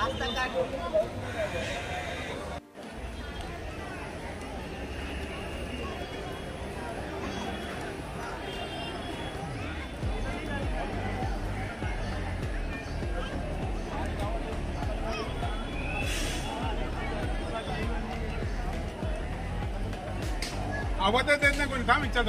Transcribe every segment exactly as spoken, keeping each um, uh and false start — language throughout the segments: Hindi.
आवाजच देत नाही कोणी, थांब विचारतो.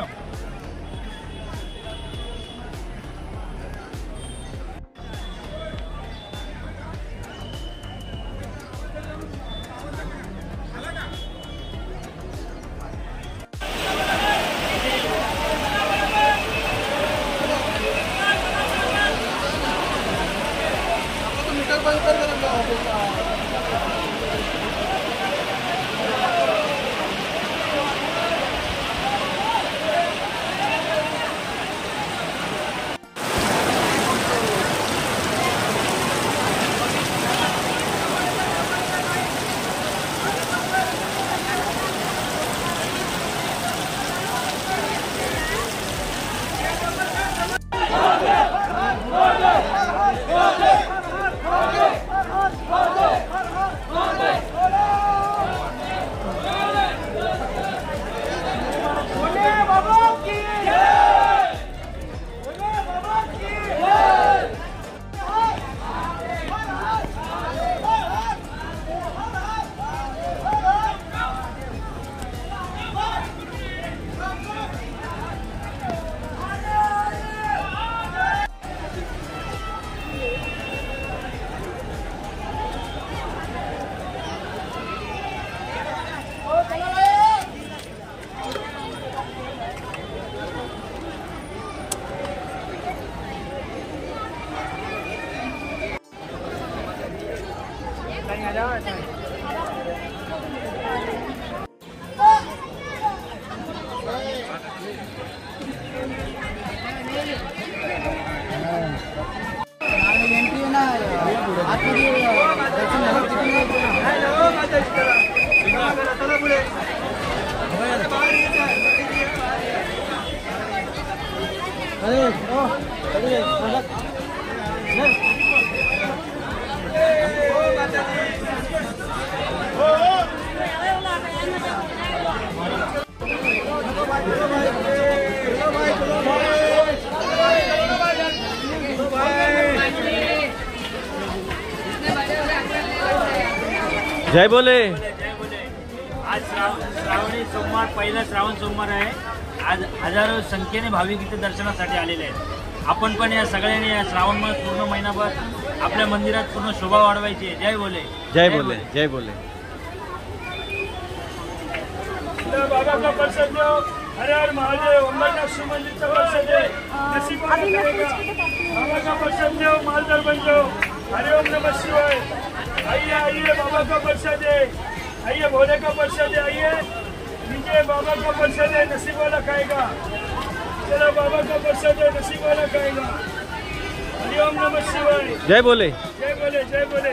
जय बोले. जय बोले. आज श्रावणी सोमवार, पहिला श्रावण सोमवार आहे. आज हजारो संख्येने भाविक इथे दर्शनासाठी आलेले आहेत. आपण पण या सगळ्यांनी या श्रावण मध्ये पूर्ण महिनाभर आपल्या मंदिरात पूर्ण शोभा वाढवायची. जय बोले. जय बोले. जय बोले. बाबा का प्रसाद दो. हर हर महादेव. अंबरनाथ मंदिर का प्रसाद है. नसीब करेगा. बाबा का प्रसाद दो. मालदार बन जाओ. हरिओम नमः शिवाय. आइए आइए, बाबा का प्रसाद है. आइए, भोले का प्रसाद है. आइए नीचे, बाबा का प्रसाद है. नसीब वाला खाएगा. चलो, बाबा का प्रसाद है. नसीब वाला खाएगा. हरिओम नमः शिवाय. जय बोले. जय बोले. जय बोले.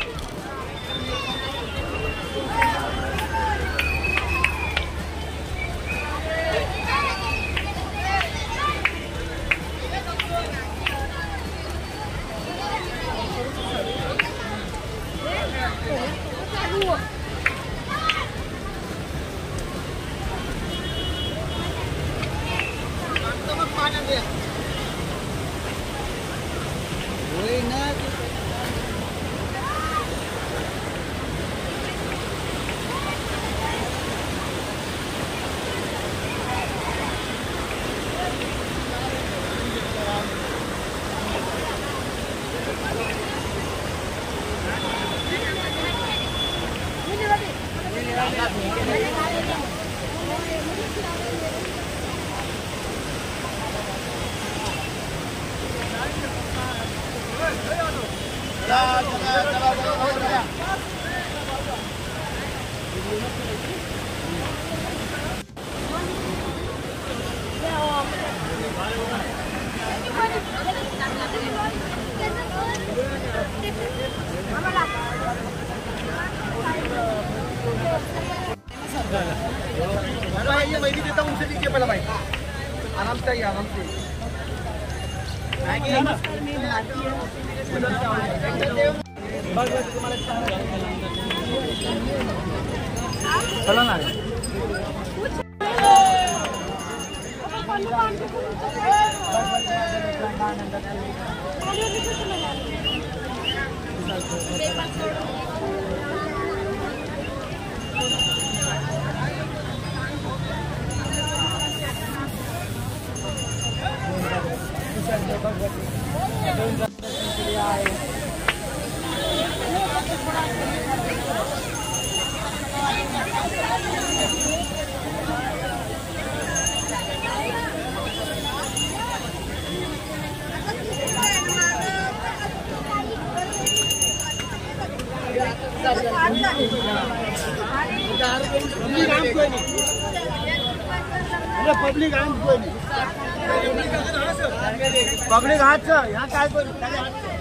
ये मैं भी देता हूँ, उनसे लीजिए पहले भाई, आराम से आइए, आराम से। नमस्कार, मैं भारतीय चला ना पब्लिक आम कोई नहीं पब्लिक हाथ यहाँ काय कोई